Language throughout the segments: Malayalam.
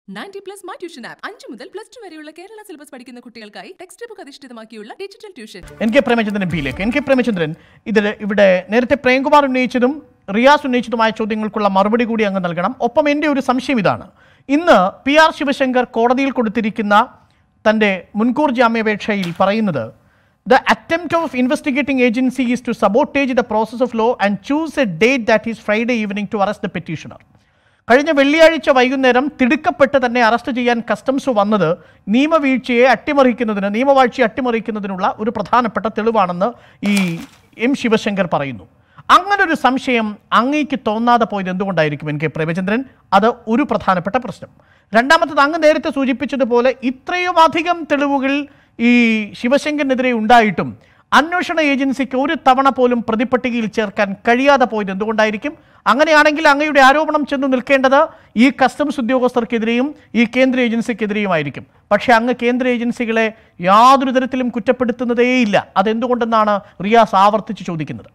90+ മൈ ട്യൂഷൻ ആപ്പ് 5 മുതൽ +2 വരെയുള്ള കേരള സിലബസ് പഠിക്കുന്ന കുട്ടികൾക്കായി ടെക്സ്റ്റ് ബുക്ക് അധിഷ്ഠിതമാക്കിയുള്ള ഡിജിറ്റൽ ട്യൂഷൻ. പ്രേമചന്ദ്രൻ ഇവിടെ നേരത്തെ പ്രേംകുമാർ ഉന്നയിച്ചതും റിയാസ് ഉന്നയിച്ചതുമായ ചോദ്യങ്ങൾക്കുള്ള മറുപടി കൂടി അങ്ങ് നൽകണം. ഒപ്പം എൻ്റെ ഒരു സംശയം ഇതാണ്, ഇന്ന് PR ശിവശങ്കർ കോടതിയിൽ കൊടുത്തിരിക്കുന്ന തൻ്റെ മുൻകൂർ ജാമ്യാപേക്ഷയിൽ പറയുന്നത് The attempt of investigating agency is to sabotage the process of law and choose a date that is Friday evening to arrest the petitioner. കഴിഞ്ഞ വെള്ളിയാഴ്ച വൈകുന്നേരം തിടുക്കപ്പെട്ട് തന്നെ അറസ്റ്റ് ചെയ്യാൻ കസ്റ്റംസ് വന്നത് നിയമവാഴ്ചയെ അട്ടിമറിക്കുന്നതിനുള്ള ഒരു പ്രധാനപ്പെട്ട തെളിവാണെന്ന് ഈ ശിവശങ്കർ പറയുന്നു. അങ്ങനൊരു സംശയം അങ്ങേക്ക് തോന്നാതെ പോയത് എന്തുകൊണ്ടായിരിക്കും പ്രേമചന്ദ്രൻ? അത് ഒരു പ്രധാനപ്പെട്ട പ്രശ്നം. രണ്ടാമത്തത്, അങ്ങ് നേരത്തെ സൂചിപ്പിച്ചതുപോലെ ഇത്രയും അധികം തെളിവുകൾ ഈ ശിവശങ്കറിനെതിരെ ഉണ്ടായിട്ടും അന്വേഷണ ഏജൻസിക്ക് ഒരു തവണ പോലും പ്രതിപട്ടികയിൽ ചേർക്കാൻ കഴിയാതെ പോയത് എന്തുകൊണ്ടായിരിക്കും? അങ്ങനെയാണെങ്കിൽ അങ്ങയുടെ ആരോപണം ചെന്ന് നിൽക്കേണ്ടത് ഈ കസ്റ്റംസ് ഉദ്യോഗസ്ഥർക്കെതിരെയും ഈ കേന്ദ്ര ഏജൻസിക്കെതിരെയുമായിരിക്കും. പക്ഷേ അങ്ങ് കേന്ദ്ര ഏജൻസികളെ യാതൊരു തരത്തിലും കുറ്റപ്പെടുത്തുന്നതേയില്ല. അതെന്തുകൊണ്ടെന്നാണ് റിയാസ് ആവർത്തിച്ച് ചോദിക്കുന്നത്.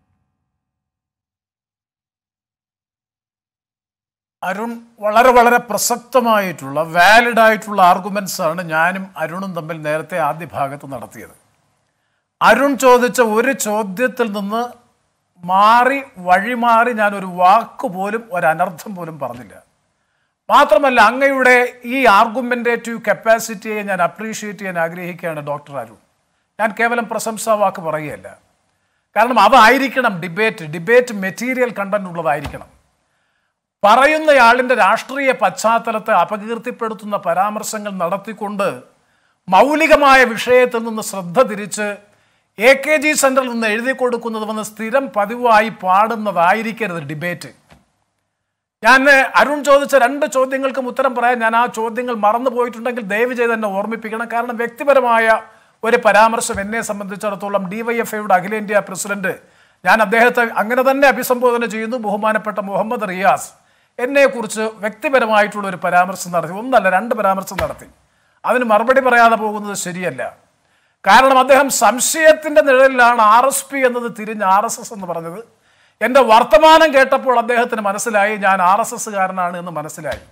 അരുൺ, വളരെ വളരെ പ്രസക്തമായിട്ടുള്ള വാലിഡായിട്ടുള്ള ആർഗ്യുമെന്റ്സ് ആണ് ഞാനും അരുണും തമ്മിൽ നേരത്തെ ആദ്യ ഭാഗത്ത് നടത്തിയത്. അരുൺ ചോദിച്ച ഒരു ചോദ്യത്തിൽ നിന്ന് വഴിമാറി ഞാനൊരു വാക്കുപോലും ഒരനർത്ഥം പോലും പറഞ്ഞില്ല. മാത്രമല്ല, അങ്ങയുടെ ഈ ആർഗ്യുമെൻറ്റേറ്റീവ് കപ്പാസിറ്റിയെ ഞാൻ അപ്രീഷിയേറ്റ് ചെയ്യാൻ ആഗ്രഹിക്കുകയാണ് ഡോക്ടർ അരുൺ. ഞാൻ കേവലം പ്രശംസാ വാക്ക് പറയുകയല്ല. കാരണം അതായിരിക്കണം ഡിബേറ്റ് മെറ്റീരിയൽ കണ്ടന്റ് ഉള്ളതായിരിക്കണം. പറയുന്നയാളിൻ്റെ രാഷ്ട്രീയ പശ്ചാത്തലത്തെ അപകീർത്തിപ്പെടുത്തുന്ന പരാമർശങ്ങൾ നടത്തിക്കൊണ്ട് മൗലികമായ വിഷയത്തിൽ നിന്ന് ശ്രദ്ധ തിരിച്ച് AKG സെന്ററിൽ നിന്ന് എഴുതി കൊടുക്കുന്നത് വന്ന് സ്ഥിരം പതിവായി പാടുന്നതായിരിക്കരുത് ഡിബേറ്റ്. ഞാൻ അരുൺ ചോദിച്ച 2 ചോദ്യങ്ങൾക്കും ഉത്തരം പറയാൻ ഞാൻ ആ ചോദ്യങ്ങൾ മറന്നു പോയിട്ടുണ്ടെങ്കിൽ ദയവ് ചെയ്ത് എന്നെ ഓർമ്മിപ്പിക്കണം. കാരണം വ്യക്തിപരമായ ഒരു പരാമർശം എന്നെ സംബന്ധിച്ചിടത്തോളം DYFIയുടെ അഖിലേന്ത്യാ പ്രസിഡന്റ്, ഞാൻ അദ്ദേഹത്തെ അങ്ങനെ തന്നെ അഭിസംബോധന ചെയ്യുന്നു, ബഹുമാനപ്പെട്ട മുഹമ്മദ് റിയാസ് എന്നെക്കുറിച്ച് വ്യക്തിപരമായിട്ടുള്ള ഒരു പരാമർശം നടത്തി. 1 അല്ല 2 പരാമർശം നടത്തി. അതിന് മറുപടി പറയാതെ പോകുന്നത് ശരിയല്ല. കാരണം അദ്ദേഹം സംശയത്തിൻ്റെ നിഴലിലാണ് RSP എന്നത് തിരിഞ്ഞ് RSS എന്ന് പറഞ്ഞത്. എൻ്റെ വർത്തമാനം കേട്ടപ്പോൾ അദ്ദേഹത്തിന് മനസ്സിലായി ഞാൻ RSSകാരനാണ് എന്ന് മനസ്സിലായി.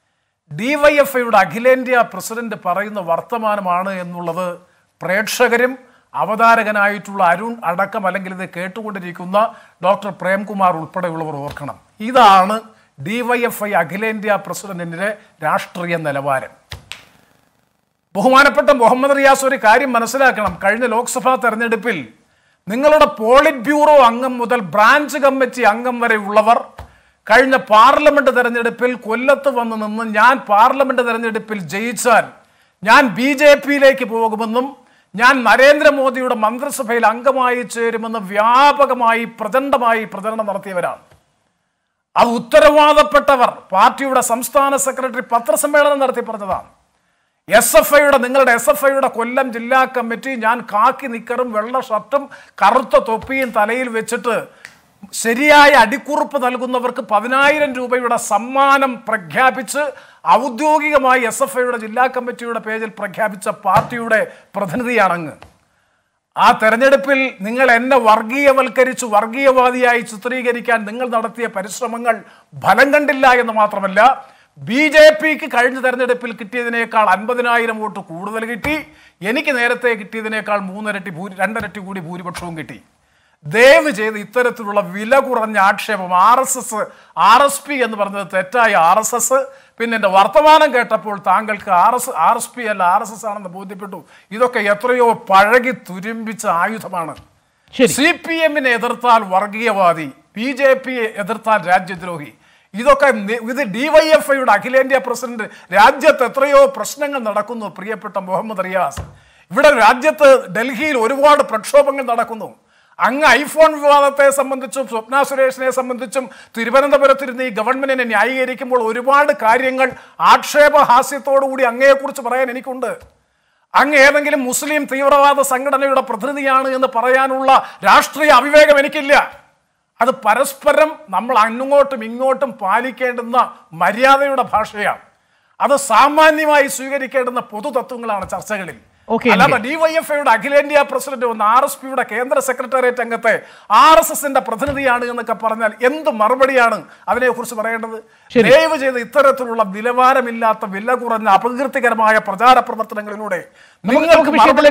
DYFIയുടെ അഖിലേന്ത്യാ പ്രസിഡന്റ് പറയുന്ന വർത്തമാനമാണ് എന്നുള്ളത് പ്രേക്ഷകരും അവതാരകനായിട്ടുള്ള അരുൺ അടക്കം, അല്ലെങ്കിൽ ഇത് കേട്ടുകൊണ്ടിരിക്കുന്ന ഡോക്ടർ പ്രേംകുമാർ ഉൾപ്പെടെയുള്ളവർ ഓർക്കണം. ഇതാണ് DYFI അഖിലേന്ത്യാ പ്രസിഡന്റിൻ്റെ രാഷ്ട്രീയ നിലവാരം. ബഹുമാനപ്പെട്ട മുഹമ്മദ് റിയാസ് ഒരു കാര്യം മനസ്സിലാക്കണം. കഴിഞ്ഞ ലോക്സഭാ തെരഞ്ഞെടുപ്പിൽ നിങ്ങളുടെ പോളിറ്റ് ബ്യൂറോ അംഗം മുതൽ ബ്രാഞ്ച് കമ്മിറ്റി അംഗം വരെ ഉള്ളവർ കഴിഞ്ഞ പാർലമെന്റ് തെരഞ്ഞെടുപ്പിൽ കൊല്ലത്ത് വന്ന് നിന്ന് ഞാൻ പാർലമെന്റ് തെരഞ്ഞെടുപ്പിൽ ജയിച്ചാൽ ഞാൻ BJPയിലേക്ക് പോകുമെന്നും ഞാൻ നരേന്ദ്രമോദിയുടെ മന്ത്രിസഭയിൽ അംഗമായി ചേരുമെന്ന് വ്യാപകമായി പ്രചണ്ഡമായി പ്രചരണം നടത്തിയവരാണ്. അത് ഉത്തരവാദപ്പെട്ടവർ പാർട്ടിയുടെ സംസ്ഥാന സെക്രട്ടറി പത്രസമ്മേളനം നടത്തി പറഞ്ഞതാണ്. നിങ്ങളുടെ SFIയുടെ കൊല്ലം ജില്ലാ കമ്മിറ്റി ഞാൻ കാക്കി നിക്കറും വെള്ള ഷർട്ടും കറുത്ത തൊപ്പിയും തലയിൽ വെച്ചിട്ട് ശരിയായ അടിക്കുറിപ്പ് നൽകുന്നവർക്ക് 10,000 രൂപയുടെ സമ്മാനം പ്രഖ്യാപിച്ച് ഔദ്യോഗികമായി SFIയുടെ ജില്ലാ കമ്മിറ്റിയുടെ പേജിൽ പ്രഖ്യാപിച്ച പാർട്ടിയുടെ പ്രതിനിധിയാണങ്ങ്. ആ തെരഞ്ഞെടുപ്പിൽ നിങ്ങൾ എന്നെ വർഗീയവൽക്കരിച്ച് വർഗീയവാദിയായി ചിത്രീകരിക്കാൻ നിങ്ങൾ നടത്തിയ പരിശ്രമങ്ങൾ ഫലം കണ്ടില്ല എന്ന് മാത്രമല്ല, BJPക്ക് കഴിഞ്ഞ തെരഞ്ഞെടുപ്പിൽ കിട്ടിയതിനേക്കാൾ 50,000 വോട്ട് കൂടുതൽ കിട്ടി. എനിക്ക് നേരത്തെ കിട്ടിയതിനേക്കാൾ 2 ഇരട്ടി കൂടി ഭൂരിപക്ഷവും കിട്ടി. ദയവ് ചെയ്ത് ഇത്തരത്തിലുള്ള വില കുറഞ്ഞ ആക്ഷേപം, RSP എന്ന് പറഞ്ഞത് തെറ്റായ RSS, പിന്നെ എൻ്റെ വർത്തമാനം കേട്ടപ്പോൾ താങ്കൾക്ക് RSP അല്ല RSS ആണെന്ന് ബോധ്യപ്പെട്ടു. ഇതൊക്കെ എത്രയോ പഴകി തുരുമ്പിച്ച ആയുധമാണ്. CPMനെ എതിർത്താൽ വർഗീയവാദി, BJPയെ എതിർത്താൽ രാജ്യദ്രോഹി. ഇത് DYFIയുടെ അഖിലേന്ത്യാ പ്രസിഡന്റ്. രാജ്യത്ത് എത്രയോ പ്രശ്നങ്ങൾ നടക്കുന്നു പ്രിയപ്പെട്ട മുഹമ്മദ് റിയാസ്. ഇവിടെ രാജ്യത്ത് ഡൽഹിയിൽ ഒരുപാട് പ്രക്ഷോഭങ്ങൾ നടക്കുന്നു. അങ്ങ് ഐഫോൺ വിവാദത്തെ സംബന്ധിച്ചും സ്വപ്ന സുരേഷിനെ സംബന്ധിച്ചും തിരുവനന്തപുരത്തിരുന്ന് ഈ ഗവൺമെന്റിനെ ന്യായീകരിക്കുമ്പോൾ ഒരുപാട് കാര്യങ്ങൾ ആക്ഷേപഹാസ്യത്തോടുകൂടി അങ്ങയെക്കുറിച്ച് പറയാൻ എനിക്കുണ്ട്. അങ്ങ് ഏതെങ്കിലും മുസ്ലിം തീവ്രവാദ സംഘടനയുടെ പ്രതിനിധിയാണ് എന്ന് പറയാനുള്ള രാഷ്ട്രീയ അവിവേകം എനിക്കില്ല. അത് പരസ്പരം നമ്മൾ അങ്ങോട്ടും ഇങ്ങോട്ടും പാലിക്കേണ്ടുന്ന മര്യാദയുടെ ഭാഷയാണ്. അത് സാമാന്യമായി സ്വീകരിക്കേണ്ടുന്ന പൊതുതത്വങ്ങളാണ് ചർച്ചകളിൽ. അല്ലാതെ ഡിവൈഎഫ്ഐയുടെ അഖിലേന്ത്യാ പ്രസിഡന്റ് ഒന്ന് RSPയുടെ കേന്ദ്ര സെക്രട്ടേറിയറ്റ് അംഗത്തെ RSSന്റെ പ്രതിനിധിയാണ് എന്നൊക്കെ പറഞ്ഞാൽ എന്ത് മറുപടിയാണ് അതിനെക്കുറിച്ച് പറയേണ്ടത്? ദയവ് ചെയ്ത് ഇത്തരത്തിലുള്ള നിലവാരമില്ലാത്ത വില കുറഞ്ഞ അപകീർത്തികരമായ പ്രചാര പ്രവർത്തനങ്ങളിലൂടെ നിങ്ങൾക്ക്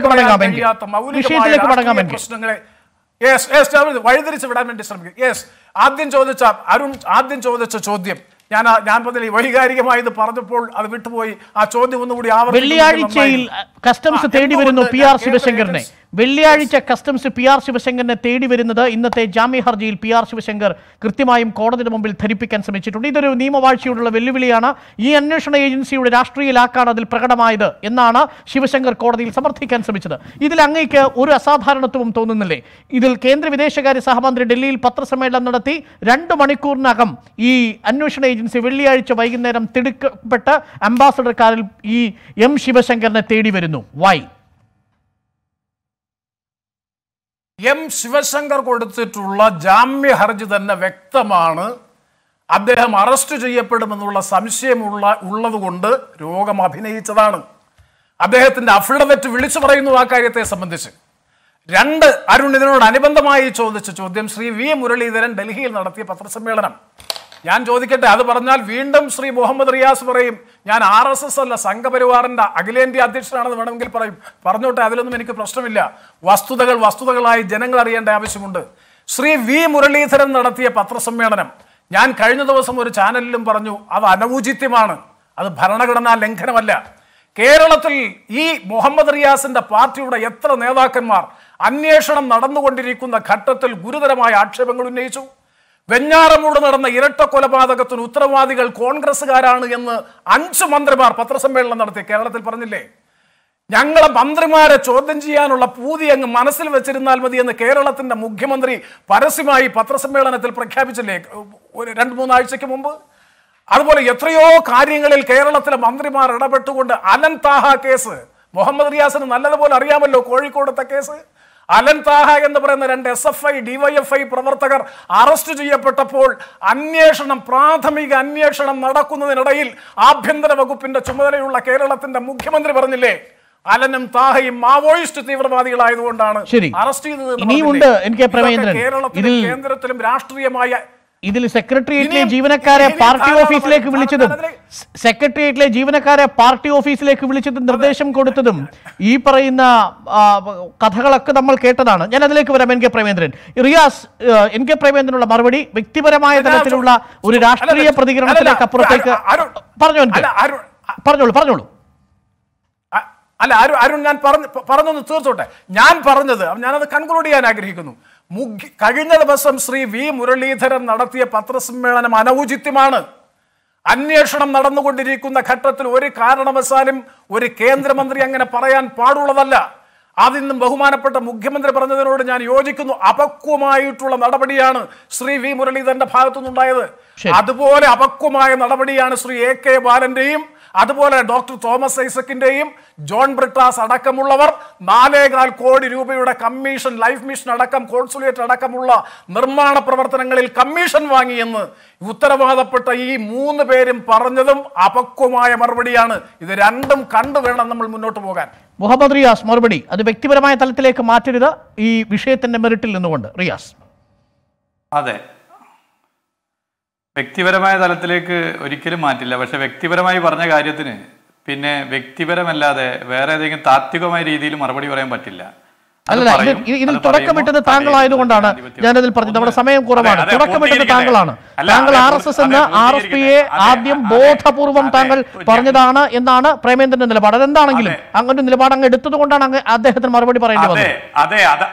മൗലികമായ പ്രശ്നങ്ങളെ വഴിതിരിച്ചു വിടാൻ വേണ്ടി ശ്രമിക്കും. ആദ്യം ചോദിച്ച ചോദ്യം ഞാൻ പറഞ്ഞില്ല, വൈകാരികമായി ഇത് പറഞ്ഞപ്പോൾ അത് വിട്ടുപോയി. ആ ചോദ്യം ഒന്നുകൂടി വെള്ളിയാഴ്ചയിൽ കസ്റ്റംസ് തേടി വരുന്നു PR ശിവശങ്കറിനെ. വെള്ളിയാഴ്ച കസ്റ്റംസ് PR ശിവശങ്കറിനെ തേടി വരുന്നത് ഇന്നത്തെ ജാമ്യ ഹർജിയിൽ PR ശിവശങ്കർ കൃത്യമായും കോടതിയുടെ മുമ്പിൽ ധരിപ്പിക്കാൻ ശ്രമിച്ചിട്ടുണ്ട്. ഇതൊരു നിയമവാഴ്ചയോടുള്ള വെല്ലുവിളിയാണ്. ഈ അന്വേഷണ ഏജൻസിയുടെ രാഷ്ട്രീയ ലാക്കാണ് അതിൽ പ്രകടമായത് എന്നാണ് ശിവശങ്കർ കോടതിയിൽ സമർത്ഥിക്കാൻ ശ്രമിച്ചത്. ഇതിൽ അങ്ങേക്ക് ഒരു അസാധാരണത്വവും തോന്നുന്നില്ലേ? ഇതിൽ കേന്ദ്ര വിദേശകാര്യ സഹമന്ത്രി ഡൽഹിയിൽ പത്രസമ്മേളനം നടത്തി 2 മണിക്കൂറിനകം ഈ അന്വേഷണ ഏജൻസി വെള്ളിയാഴ്ച വൈകുന്നേരം തിടുക്കപ്പെട്ട അംബാസഡർ കാറിൽ ഈ M ശിവശങ്കറിനെ തേടി വരുന്നു. വൈ? M ശിവശങ്കർ കൊടുത്തിട്ടുള്ള ജാമ്യ ഹർജി തന്നെ വ്യക്തമാണ്. അദ്ദേഹം അറസ്റ്റ് ചെയ്യപ്പെടുമെന്നുള്ള ഉള്ളതുകൊണ്ട് രോഗം അഭിനയിച്ചതാണ്. അദ്ദേഹത്തിന്റെ അഫിഡവിറ്റ് വിളിച്ചു പറയുന്നു ആ കാര്യത്തെ സംബന്ധിച്ച്. 2, അരുൺ ഇതിനോടനുബന്ധമായി ചോദിച്ച ചോദ്യം, ശ്രീ V മുരളീധരൻ ഡൽഹിയിൽ നടത്തിയ പത്രസമ്മേളനം. ഞാൻ ചോദിക്കട്ടെ, അത് പറഞ്ഞാൽ വീണ്ടും ശ്രീ മുഹമ്മദ് റിയാസ് പറയും ഞാൻ RSS അല്ല സംഘപരിവാറിന്റെ അഖിലേന്ത്യാ അധ്യക്ഷനാണെന്ന് വേണമെങ്കിൽ പറയും. പറഞ്ഞോട്ടെ, അതിലൊന്നും എനിക്ക് പ്രശ്നമില്ല. വസ്തുതകളായി ജനങ്ങൾ അറിയേണ്ട ആവശ്യമുണ്ട്. ശ്രീ V മുരളീധരൻ നടത്തിയ പത്രസമ്മേളനം ഞാൻ കഴിഞ്ഞ ദിവസം ഒരു ചാനലിലും പറഞ്ഞു, അത് അനൗചിത്യമാണ്, അത് ഭരണഘടനാ ലംഘനമല്ല. കേരളത്തിൽ ഈ മുഹമ്മദ് റിയാസിന്റെ പാർട്ടിയുടെ എത്ര നേതാക്കന്മാർ അന്വേഷണം നടന്നുകൊണ്ടിരിക്കുന്ന ഘട്ടത്തിൽ ഗുരുതരമായ ആക്ഷേപങ്ങൾ ഉന്നയിച്ചു? വെഞ്ഞാറമൂട് നടന്ന ഇരട്ട കൊലപാതകത്തിന് ഉത്തരവാദികൾ കോൺഗ്രസ്സുകാരാണ് എന്ന് 5 മന്ത്രിമാർ പത്രസമ്മേളനം നടത്തി കേരളത്തിൽ പറഞ്ഞില്ലേ? ഞങ്ങളെ മന്ത്രിമാരെ ചോദ്യം ചെയ്യാനുള്ള പൂതി അങ്ങ് മനസ്സിൽ വെച്ചിരുന്നാൽ മതി എന്ന് കേരളത്തിന്റെ മുഖ്യമന്ത്രി പരസ്യമായി പത്രസമ്മേളനത്തിൽ പ്രഖ്യാപിച്ചില്ലേ 2-3 ആഴ്ചയ്ക്ക് മുമ്പ്? അതുപോലെ എത്രയോ കാര്യങ്ങളിൽ കേരളത്തിലെ മന്ത്രിമാർ ഇടപെട്ടുകൊണ്ട് അലൻ താഹ കേസ്, മുഹമ്മദ് റിയാസിന് നല്ലതുപോലെ അറിയാമല്ലോ കോഴിക്കോടത്തെ കേസ്. അലൻ താഹ എന്ന് പറയുന്ന 2 SFI DYFI പ്രവർത്തകർ അറസ്റ്റ് ചെയ്യപ്പെട്ടപ്പോൾ പ്രാഥമിക അന്വേഷണം നടക്കുന്നതിനിടയിൽ ആഭ്യന്തര വകുപ്പിന്റെ ചുമതലയുള്ള കേരളത്തിന്റെ മുഖ്യമന്ത്രി പറഞ്ഞില്ലേ, അലനും താഹയും മാവോയിസ്റ്റ് തീവ്രവാദികളായതുകൊണ്ടാണ് അറസ്റ്റ് ചെയ്തത്. കേരളത്തിലും കേന്ദ്രത്തിലും രാഷ്ട്രീയമായ ഇതിൽ സെക്രട്ടേറിയറ്റിലെ ജീവനക്കാരെ പാർട്ടി ഓഫീസിലേക്ക് വിളിച്ചതും നിർദ്ദേശം കൊടുത്തതും ഈ പറയുന്ന കഥകളൊക്കെ നമ്മൾ കേട്ടതാണ്. ഞാൻ അതിലേക്ക് വരാം. NK പ്രേമേന്ദ്രൻ. റിയാസ്, NK പ്രേമേന്ദ്രനുള്ള മറുപടി വ്യക്തിപരമായ തലത്തിലുള്ള ഒരു രാഷ്ട്രീയ പ്രതികരണത്തിലേക്ക് അപ്പുറത്തേക്ക് പറഞ്ഞോളൂ. അല്ല അരുൺ, ഞാൻ പറഞ്ഞൊന്ന് തീർച്ചോട്ടെ. ഞാനത് കൺക്ലൂഡ് ചെയ്യാൻ ആഗ്രഹിക്കുന്നു. കഴിഞ്ഞ ദിവസം ശ്രീ V മുരളീധരൻ നടത്തിയ പത്രസമ്മേളനം അനൗചിത്യമാണ്. അന്വേഷണം നടന്നുകൊണ്ടിരിക്കുന്ന ഘട്ടത്തിൽ ഒരു കാരണവശാലും ഒരു കേന്ദ്രമന്ത്രി അങ്ങനെ പറയാൻ പാടുള്ളതല്ല. അതിന്നും ബഹുമാനപ്പെട്ട മുഖ്യമന്ത്രി പറഞ്ഞതിനോട് ഞാൻ യോജിക്കുന്നു. അപക്വമായിട്ടുള്ള നടപടിയാണ് ശ്രീ V മുരളീധരന്റെ ഭാഗത്തുനിന്നുണ്ടായത്. അതുപോലെ അപക്വമായ നടപടിയാണ് ശ്രീ AK ബാലന്റെയും അതുപോലെ ഡോക്ടർ തോമസ് ഐസക്കിന്റെയും ജോൺ ബ്രിട്ടാസ് അടക്കമുള്ളവർ 4.25 കോടി രൂപയുടെ കമ്മീഷൻ, ലൈഫ് മിഷൻ അടക്കം കോൺസുലേറ്റ് അടക്കമുള്ള നിർമ്മാണ പ്രവർത്തനങ്ങളിൽ കമ്മീഷൻ വാങ്ങിയെന്ന് ഉത്തരവാദപ്പെട്ട ഈ 3 പേരും പറഞ്ഞതും അപക്വമായ മറുപടിയാണ്. ഇത് രണ്ടും കണ്ടു വേണം നമ്മൾ മുന്നോട്ട് പോകാൻ. മുഹമ്മദ് റിയാസ് മറുപടി, അത് വ്യക്തിപരമായ തലത്തിലേക്ക് മാറ്റരുത് ഈ വിഷയത്തിന്റെ മെറിറ്റിൽ നിന്നുകൊണ്ട്. റിയാസ്. അതെ, വ്യക്തിപരമായ തലത്തിലേക്ക് ഒരിക്കലും മാറ്റില്ല. പക്ഷെ വ്യക്തിപരമായി പറഞ്ഞ കാര്യത്തിന് പിന്നെ വ്യക്തിപരമല്ലാതെ വേറെ ഏതെങ്കിലും താത്വികമായ രീതിയിൽ മറുപടി പറയാൻ പറ്റില്ല. അല്ല, ഇതിൽ തുടക്കമിട്ടത് താങ്കളായതുകൊണ്ടാണ് ഞാനതിൽ പറഞ്ഞത്. നമ്മുടെ സമയം കുറവാണ്. തുടക്കമിട്ടത് താങ്കളാണ്. താങ്കൾ RSS എന്ന് RSPയെ ആദ്യം ബോധപൂർവം താങ്കൾ പറഞ്ഞതാണ് എന്നാണ് പ്രേമേന്ദ്രന്റെ നിലപാട്. അതെന്താണെങ്കിലും അങ്ങനെ നിലപാട് അങ്ങ് എടുത്തത് കൊണ്ടാണ് അങ്ങ് അദ്ദേഹത്തിന് മറുപടി പറയേണ്ടി വന്നത്.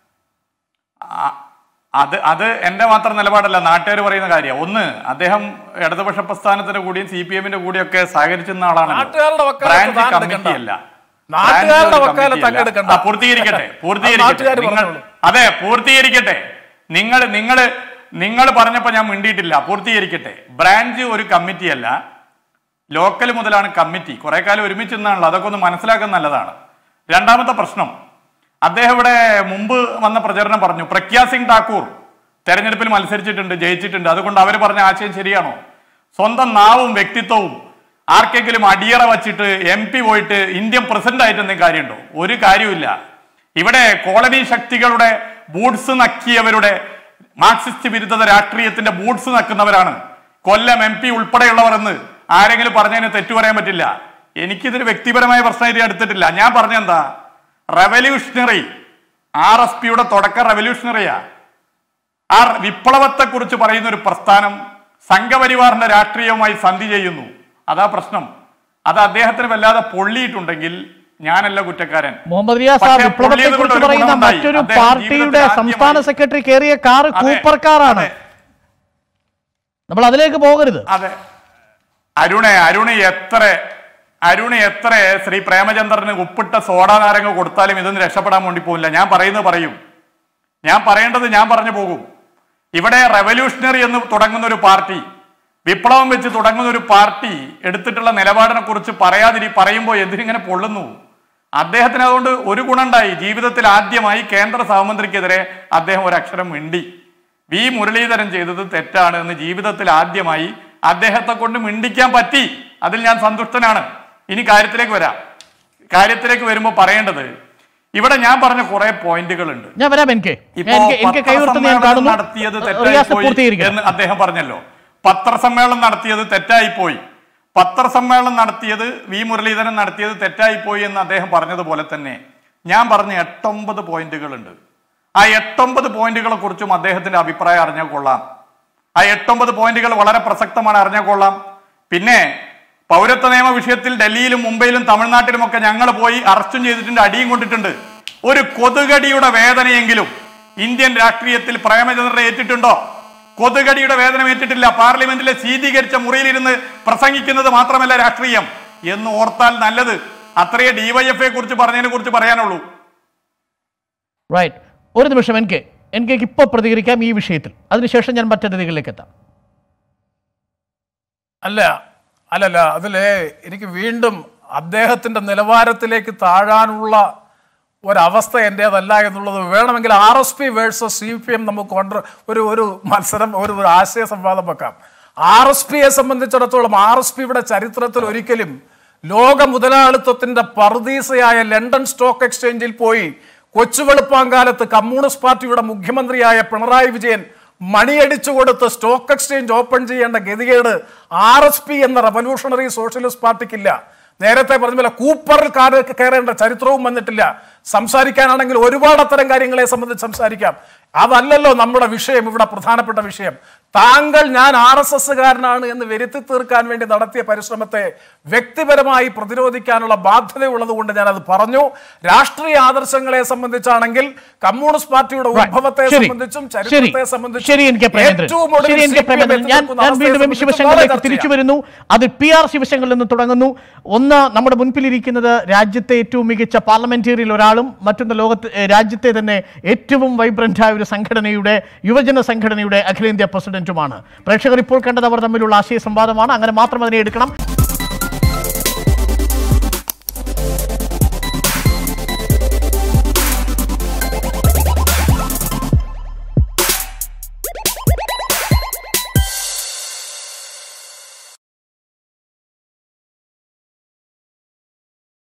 അത് എന്റെ മാത്രം നിലപാടല്ല, നാട്ടുകാർ പറയുന്ന കാര്യം. ഒന്ന്, അദ്ദേഹം ഇടതുപക്ഷ പ്രസ്ഥാനത്തിന്റെ കൂടിയും CPM-ന്റെ കൂടിയൊക്കെ സഹകരിച്ചിരുന്ന ആളാണ്. ബ്രാഞ്ച് കമ്മിറ്റിയല്ല. പൂർത്തീകരിക്കട്ടെ. അതെ, പൂർത്തീകരിക്കട്ടെ. നിങ്ങൾ പറഞ്ഞപ്പോ ഞാൻ മിണ്ടിയിട്ടില്ല. പൂർത്തീകരിക്കട്ടെ. ബ്രാഞ്ച് ഒരു കമ്മിറ്റിയല്ല, ലോക്കൽ മുതലാണ് കമ്മിറ്റി. കുറെ കാലം ഒരുമിച്ച് നിന്നാണല്ലോ. അതൊക്കെ ഒന്ന് മനസ്സിലാക്കാൻ നല്ലതാണ്. രണ്ടാമത്തെ പ്രശ്നം, അദ്ദേഹം ഇവിടെ മുമ്പ് വന്ന പ്രചരണം പറഞ്ഞു പ്രഗ്യാ സിംഗ് ഠാക്കൂർ തെരഞ്ഞെടുപ്പിൽ മത്സരിച്ചിട്ടുണ്ട്, ജയിച്ചിട്ടുണ്ട്, അതുകൊണ്ട് അവർ പറഞ്ഞ ആശയം ശരിയാണോ? സ്വന്തം നാവും വ്യക്തിത്വവും ആർക്കെങ്കിലും അടിയറ വച്ചിട്ട് MP പോയിട്ട് ഇന്ത്യൻ പ്രസിഡന്റ് ആയിട്ട് എന്തെങ്കിലും കാര്യമുണ്ടോ? ഒരു കാര്യമില്ല. ഇവിടെ കോളനി ശക്തികളുടെ ബൂട്ട്സ് നക്കിയവരുടെ മാർക്സിസ്റ്റ് വിരുദ്ധത രാഷ്ട്രീയത്തിന്റെ ബൂട്ട്സ് നക്കുന്നവരാണ് കൊല്ലം MP ഉൾപ്പെടെയുള്ളവർ എന്ന് ആരെങ്കിലും പറഞ്ഞതിന് തെറ്റു പറയാൻ പറ്റില്ല. എനിക്കിതൊരു വ്യക്തിപരമായ പ്രശ്നമായിട്ട് എടുത്തിട്ടില്ല. ഞാൻ പറഞ്ഞെന്താ, റെവല്യൂഷണറി RSPയുടെ തുടക്കം റെവല്യൂഷണറിയാ. ആ വിപ്ലവത്തെ കുറിച്ച് പറയുന്ന ഒരു പ്രസ്ഥാനം സംഘപരിവാറിന്റെ രാഷ്ട്രീയവുമായി സന്ധി ചെയ്യുന്നു. അതാ പ്രശ്നം. അത് അദ്ദേഹത്തിന് വല്ലാതെ പൊള്ളിയിട്ടുണ്ടെങ്കിൽ ഞാനല്ല കുറ്റക്കാരൻ. മുഹമ്മദ് റിയാസ് ആ വിപ്ലവത്തെ കുറിച്ച് പറയുന്ന മറ്റൊരു പാർട്ടിയുടെ സംസ്ഥാന സെക്രട്ടറി കയറിയ കാർ കൂപ്പർ കാറാണ്. നമ്മൾ അതിലേക്ക് പോകരുത്. അതെ, അരുണ് എത്ര ശ്രീ പ്രേമചന്ദ്രന് ഉപ്പിട്ട സോഡാ നാരങ്ങ കൊടുത്താലും ഇതൊന്നും രക്ഷപ്പെടാൻ വേണ്ടി പോകില്ല. ഞാൻ പറയുന്നത് പറയും, ഞാൻ പറയേണ്ടത് ഞാൻ പറഞ്ഞു പോകും. ഇവിടെ റെവല്യൂഷണറി എന്ന് തുടങ്ങുന്ന ഒരു പാർട്ടി, വിപ്ലവം വെച്ച് തുടങ്ങുന്ന ഒരു പാർട്ടി എടുത്തിട്ടുള്ള നിലപാടിനെ കുറിച്ച് പറയുമ്പോൾ എന്തിനിങ്ങനെ പൊള്ളുന്നു? അദ്ദേഹത്തിന് അതുകൊണ്ട് ഒരു ഗുണമുണ്ടായി. ജീവിതത്തിൽ ആദ്യമായി കേന്ദ്ര സഹമന്ത്രിക്കെതിരെ അദ്ദേഹം ഒരക്ഷരം മിണ്ടി. വി മുരളീധരൻ ചെയ്തത് തെറ്റാണ് എന്ന് ജീവിതത്തിൽ ആദ്യമായി അദ്ദേഹത്തെ കൊണ്ട് മിണ്ടിക്കാൻ പറ്റി. അതിൽ ഞാൻ സന്തുഷ്ടനാണ്. ഇനി കാര്യത്തിലേക്ക് വരുമ്പോൾ പറയേണ്ടത്, ഇവിടെ ഞാൻ പറഞ്ഞ കുറെ പോയിന്റുകളുണ്ട്. നടത്തിയത് തെറ്റായിപ്പോയി എന്ന് അദ്ദേഹം പറഞ്ഞല്ലോ. പത്രസമ്മേളനം നടത്തിയത് തെറ്റായിപ്പോയി. പത്രസമ്മേളനം നടത്തിയത് വി മുരളീധരൻ നടത്തിയത് തെറ്റായിപ്പോയി എന്ന് അദ്ദേഹം പറഞ്ഞതുപോലെ തന്നെ ഞാൻ പറഞ്ഞ 8-9 പോയിന്റുകളുണ്ട്. ആ 8-9 പോയിന്റുകളെ കുറിച്ചും അദ്ദേഹത്തിന്റെ അഭിപ്രായം അറിഞ്ഞാൽ കൊള്ളാം. ആ 8-9 പോയിന്റുകൾ വളരെ പ്രസക്തമാണ്, അറിഞ്ഞാൽ കൊള്ളാം. പിന്നെ പൗരത്വ നിയമ വിഷയത്തിൽ ഡൽഹിയിലും മുംബൈയിലും തമിഴ്നാട്ടിലുമൊക്കെ ഞങ്ങൾ പോയി അറസ്റ്റും ചെയ്തിട്ടുണ്ട്, അടിയും കൊണ്ടിട്ടുണ്ട്. ഒരു കൊതുകടിയുടെ വേദനയെങ്കിലും ഇന്ത്യൻ രാഷ്ട്രീയത്തിൽ പ്രേമചന്ദ്രനെ ഏറ്റിട്ടുണ്ടോ? കൊതുകടിയുടെ വേദന ഏറ്റിട്ടില്ല. പാർലമെന്റിലെ ശീതീകരിച്ച മുറിയിലിരുന്ന് പ്രസംഗിക്കുന്നത് മാത്രമല്ല രാഷ്ട്രീയം എന്ന് ഓർത്താൽ നല്ലത്. അത്രയേ DYFഐ കുറിച്ച് പറഞ്ഞതിനെ കുറിച്ച് പറയാനുള്ളൂ. റൈറ്റ്, ഒരു നിമിഷം എനിക്ക് ഇപ്പോൾ പ്രതികരിക്കാം ഈ വിഷയത്തിൽ, അതിനുശേഷം ഞാൻ മറ്റതിഥികളിലേക്ക് എത്താം. അല്ലല്ല അതിലെ എനിക്ക് വീണ്ടും അദ്ദേഹത്തിന്റെ നിലവാരത്തിലേക്ക് താഴാനുള്ള ഒരവസ്ഥ എൻ്റേതല്ല എന്നുള്ളത്. വേണമെങ്കിൽ RSP വേഴ്സസ് CPM നമുക്ക് ഒരു മത്സരം, ഒരു ആശയ സംവാദം വെക്കാം. RSPയെ സംബന്ധിച്ചിടത്തോളം RSPയുടെ ചരിത്രത്തിൽ ഒരിക്കലും ലോക മുതലാളിത്തത്തിന്റെ പറുദീസയായ ലണ്ടൻ സ്റ്റോക്ക് എക്സ്ചേഞ്ചിൽ പോയി കൊച്ചുവെളുപ്പാങ്കാലത്ത് കമ്മ്യൂണിസ്റ്റ് പാർട്ടിയുടെ മുഖ്യമന്ത്രിയായ പിണറായി വിജയൻ മണിയടിച്ചു കൊടുത്ത് സ്റ്റോക്ക് എക്സ്ചേഞ്ച് ഓപ്പൺ ചെയ്യേണ്ട ഗതികേട് RSP എന്ന റവല്യൂഷണറി സോഷ്യലിസ്റ്റ് പാർട്ടിക്കില്ല. നേരത്തെ പറഞ്ഞ പോലെ കൂപ്പറിൽ കയറേണ്ട ചരിത്രവും വന്നിട്ടില്ല. സംസാരിക്കാനാണെങ്കിൽ ഒരുപാട് അത്തരം കാര്യങ്ങളെ സംബന്ധിച്ച് സംസാരിക്കാം. അതല്ലല്ലോ നമ്മുടെ വിഷയം. ഇവിടെ പ്രധാനപ്പെട്ട വിഷയം താങ്കൾ ഞാൻ RSSകാരനാണ് എന്ന് വരുത്തി തീർക്കാൻ വേണ്ടി നടത്തിയ പരിശ്രമത്തെ വ്യക്തിപരമായി പ്രതിരോധിക്കാനുള്ള ബാധ്യതയുള്ളത് കൊണ്ട് ഞാനത് പറഞ്ഞു. രാഷ്ട്രീയ ആദർശങ്ങളെ സംബന്ധിച്ചാണെങ്കിൽ കമ്മ്യൂണിസ്റ്റ് പാർട്ടിയുടെ ഉത്ഭവത്തെ സംബന്ധിച്ചും ചരിത്രത്തെ സംബന്ധിച്ചും തിരിച്ചു വരുന്നു. അത് PR ശിവശങ്കറിൽ നിന്ന് തുടങ്ങുന്നു. ഒന്ന്, നമ്മുടെ മുൻപിലിരിക്കുന്നത് രാജ്യത്തെ ഏറ്റവും മികച്ച പാർലമെന്റേറിയൻ ഒരാളും മറ്റൊന്ന് രാജ്യത്തെ തന്നെ ഏറ്റവും വൈബ്രന്റായ ഒരു സംഘടനയുടെ യുവജന സംഘടനയുടെ അഖിലേന്ത്യാ പ്രസിഡന്റുമാണ്. പ്രേക്ഷകർ ഇപ്പോൾ കണ്ടത് അവർ തമ്മിലുള്ള ആശയ സംവാദമാണ്. അങ്ങനെ മാത്രം അതിനെ എടുക്കണം.